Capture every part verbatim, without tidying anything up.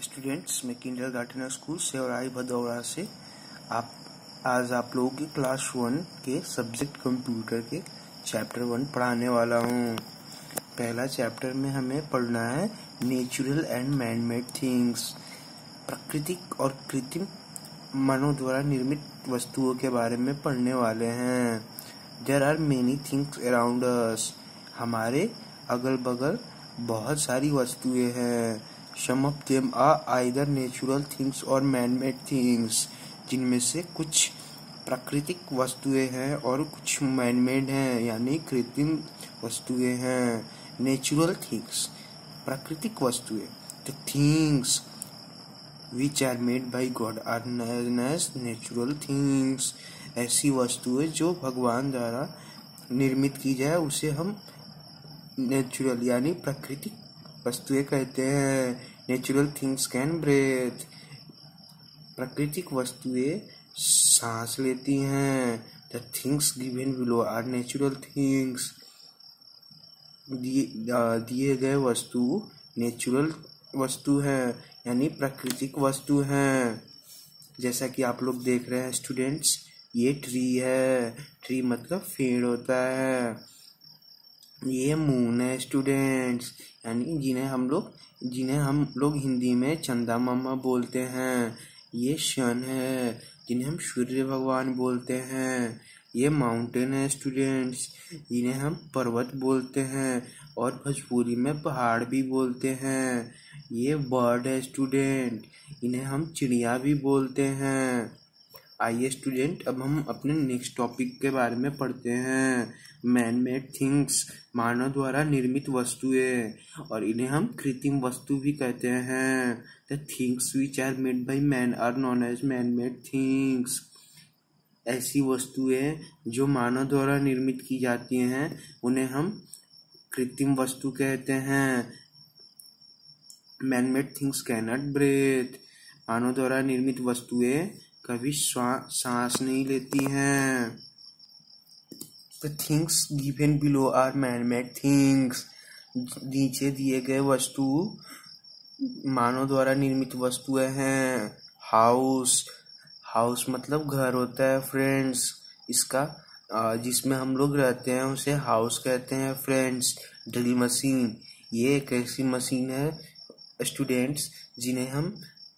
Students, मैं किंडरगार्टनर school से और आई भदौरा से आप आज आप लोगों के क्लास वन के सब्जेक्ट कंप्यूटर के चैप्टर वन पढ़ाने वाला हूँ। पहला चैप्टर में हमें पढ़ना है natural and man made things. प्राकृतिक और कृत्रिम मानव द्वारा निर्मित वस्तुओं के बारे में पढ़ने वाले हैं। There are many things around us. हमारे अगल बगल बहुत सारी वस्तुएं हैं। Some of them are either natural things or man-made things, जिनमें से कुछ प्राकृतिक वस्तुएं हैं और कुछ man-made हैं, यानी कृत्रिम वस्तुएं हैं। Natural things, प्राकृतिक वस्तुएं। The things which are made by God are known as natural things. ऐसी वस्तुएं जो भगवान द्वारा निर्मित की जाए उसे हम नेचुरल यानी प्राकृतिक वस्तुएं कहते हैं। Natural things can breathe. प्राकृतिक वस्तुएं सांस लेती हैं। The things given below are natural things. दिए गए वस्तु नेचुरल वस्तु है यानी प्राकृतिक वस्तु है। जैसा कि आप लोग देख रहे हैं स्टूडेंट्स, ये ट्री है। ट्री मतलब पेड़ होता है। ये मून है स्टूडेंट्स, यानी जिन्हें हम लोग जिन्हें हम लोग हिंदी में चंदा मामा बोलते हैं। ये सन है जिन्हें हम सूर्य भगवान बोलते हैं। ये माउंटेन है स्टूडेंट्स, जिन्हें हम पर्वत बोलते हैं और भोजपुरी में पहाड़ भी बोलते हैं। ये बर्ड है स्टूडेंट, इन्हें हम चिड़िया भी बोलते हैं। आइए स्टूडेंट, अब हम अपने नेक्स्ट टॉपिक के बारे में पढ़ते हैं। मैन मेड थिंग्स, मानव द्वारा निर्मित वस्तुएं, और इन्हें हम कृत्रिम वस्तु भी कहते हैं। The things which are made by man are known as man made things. ऐसी वस्तुएं जो मानव द्वारा निर्मित की जाती हैं उन्हें हम कृत्रिम वस्तु कहते हैं। Man made things can not breathe. मानव द्वारा निर्मित वस्तुएं कभी सांस नहीं लेती हैं। The things given below are man-made things. नीचे दिए गए वस्तु मानव द्वारा निर्मित वस्तुएं हैं। हाउस हाउस मतलब घर होता है फ्रेंड्स। इसका जिसमें हम लोग रहते हैं उसे हाउस कहते हैं फ्रेंड्स। ड्रिल मशीन, ये एक ऐसी मशीन है स्टूडेंट्स जिन्हें हम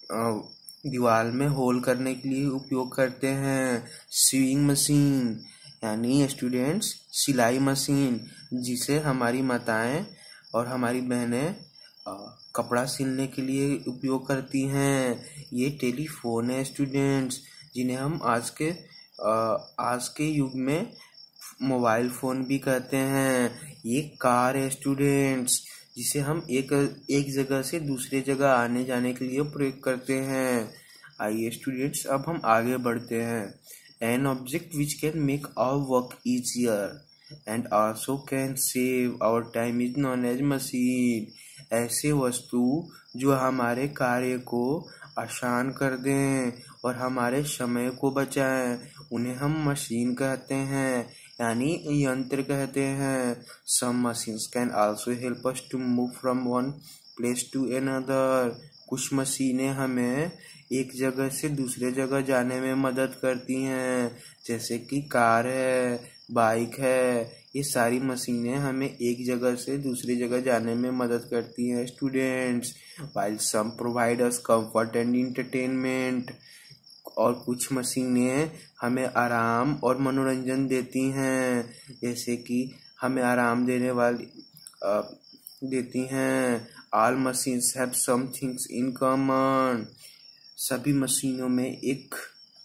दीवार में होल करने के लिए उपयोग करते हैं। सीइंग मशीन यानी स्टूडेंट्स सिलाई मशीन, जिसे हमारी माताएं और हमारी बहनें कपड़ा सिलने के लिए उपयोग करती हैं। ये टेलीफोन है स्टूडेंट्स, जिन्हें हम आज के आज के युग में मोबाइल फोन भी कहते हैं। ये कार है स्टूडेंट्स, जिसे हम एक एक जगह से दूसरे जगह आने जाने के लिए प्रयोग करते हैं। आइए स्टूडेंट्स, अब हम आगे बढ़ते हैं। An object which can make our work easier and also can save our time is known as machine. ऐसे वस्तु जो हमारे कार्य को आसान कर दें और हमारे समय को बचाएं उन्हें हम मशीन कहते हैं यानी यंत्र कहते हैं। Some machines can also help us to move from one place to another. कुछ मशीनें हमें एक जगह से दूसरे जगह जाने में मदद करती हैं, जैसे कि कार है, बाइक है। ये सारी मशीनें हमें एक जगह से दूसरी जगह जाने में मदद करती हैं students. while some provide us comfort and entertainment, और कुछ मशीनें हमें आराम और मनोरंजन देती हैं, जैसे कि हमें आराम देने वाली आ, देती हैं। All machines have some things in common. सभी मशीनों में एक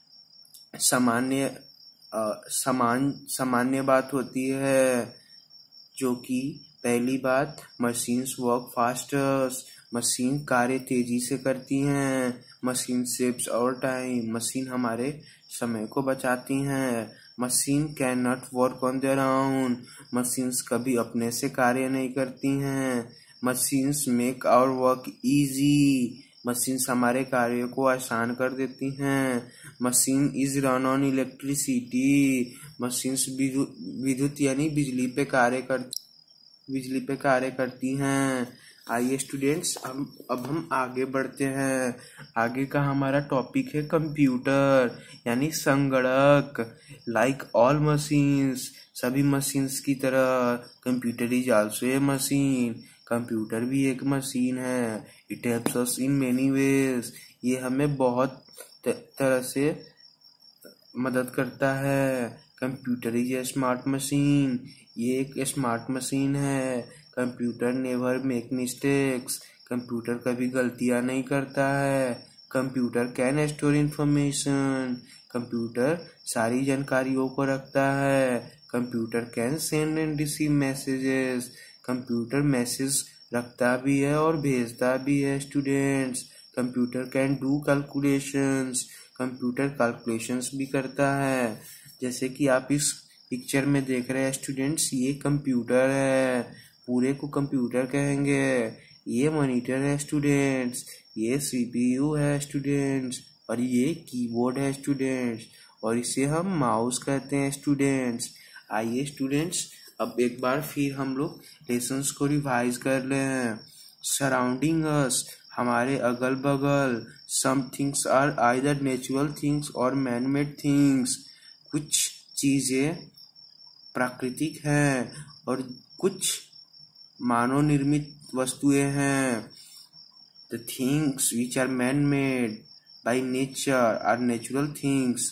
सामान्य समान सामान्य बात होती है, जो कि पहली बात, मशीन्स वर्क फास्टर। मशीन कार्य तेजी से करती हैं। Machine saves our time, machine हमारे समय को बचाती हैं। Machine can not work on their own, machines कभी अपने से कार्य नहीं करती हैं। Machines make our work easy, machines हमारे कार्य को आसान कर देती हैं। Machine is run on electricity, machines विद्युत यानी बिजली पे कार्य कर बिजली पे कार्य करती हैं। आइए स्टूडेंट्स, हम अब हम आगे बढ़ते हैं। आगे का हमारा टॉपिक है कंप्यूटर यानी संगणक। लाइक ऑल मशीन्स, सभी मशीन्स की तरह computer is also a machine. Computer भी एक मशीन है। It helps us in many ways. ये हमें बहुत तरह से मदद करता है। Computer is a smart machine. ये एक स्मार्ट मशीन है। Computer never make mistakes. Computer कभी गलतियां नहीं करता है। Computer can store information. Computer सारी जानकारियों को रखता है। Computer can send and receive messages. Computer message रखता भी है और भेजता भी है students. Computer can do calculations. Computer calculations भी करता है। जैसे कि आप इस पिक्चर में देख रहे हैं स्टूडेंट्स, ये कंप्यूटर है, पूरे को कंप्यूटर कहेंगे। ये मॉनिटर है स्टूडेंट्स, ये सीपीयू है स्टूडेंट्स, और ये कीबोर्ड है स्टूडेंट्स, और इसे हम माउस कहते हैं स्टूडेंट्स। आइए स्टूडेंट्स, अब एक बार फिर हम लोग लेसन्स को रिवाइज कर ले हैं। सराउंडिंग अस, हमारे अगल बगल। Some things are either natural things और मैन मेड थिंग्स। कुछ चीजें प्राकृतिक हैं और कुछ मानव निर्मित वस्तुएं हैं। The things which are man made by nature are natural things.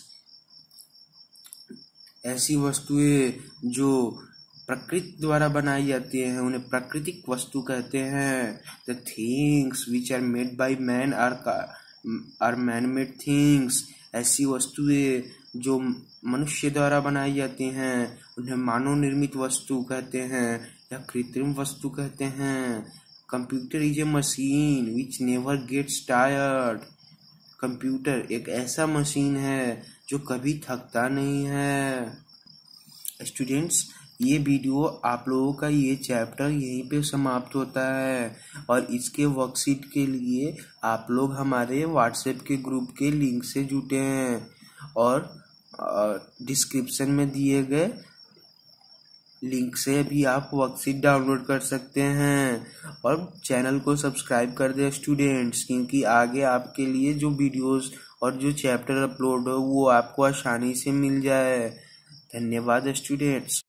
ऐसी वस्तुएं जो प्रकृति द्वारा बनाई जाती हैं उन्हें प्राकृतिक वस्तु कहते हैं। The things which are made by man are are man made things. ऐसी वस्तुएं जो मनुष्य द्वारा बनाई जाती हैं उन्हें मानव निर्मित वस्तु कहते हैं या कृत्रिम वस्तु कहते हैं। Computer is a machine which never gets tired. Computer एक ऐसा मशीन है जो कभी थकता नहीं है। स्टूडेंट्स, ये वीडियो आप लोगों का ये चैप्टर यहीं पे समाप्त होता है, और इसके वर्कशीट के लिए आप लोग हमारे व्हाट्सएप के ग्रुप के लिंक से जुटे हैं, और डिस्क्रिप्शन में दिए गए लिंक से भी आप वर्कशीट डाउनलोड कर सकते हैं। और चैनल को सब्सक्राइब कर दें स्टूडेंट्स, क्योंकि आगे आपके लिए जो वीडियोस और जो चैप्टर अपलोड हो वो आपको आसानी से मिल जाए। धन्यवाद स्टूडेंट्स।